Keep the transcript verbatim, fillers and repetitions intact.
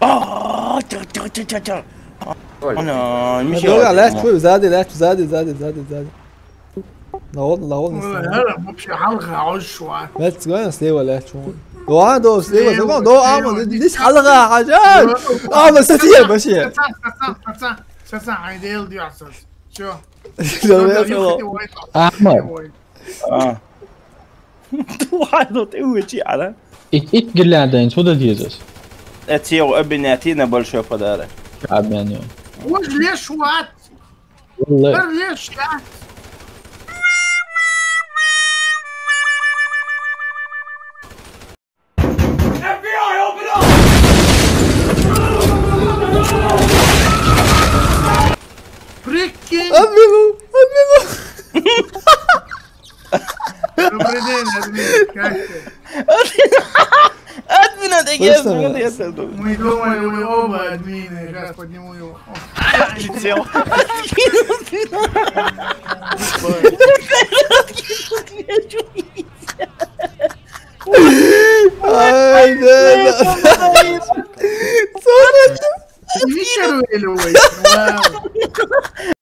اه تك تك تك تك تك. انا مش دور على لات شوي زاد لات زاد زاد زاد زاد لهون لهون هلا بمشي حلقة عشوة. لاتس جو سليوة لات شوي دو انا دو سليوة سليوة دو اعمل ليش حلقة عشان اعمل ستير بشي سسا سسا عيديل دي عساس شو احمد اه واحد قوي شي على ik ik gillar inte vad det Jesus. ett år abinätina boll köpa där. Ja men ja. وش ليش وات؟ والله ليش يا؟ Freaking! أمينو أمينو Добрый админ, как ты? Админ, это я молодец. Мы думали, вы оба админы, сейчас подниму его. Сел. Ай, да, да. Вечер, Валя,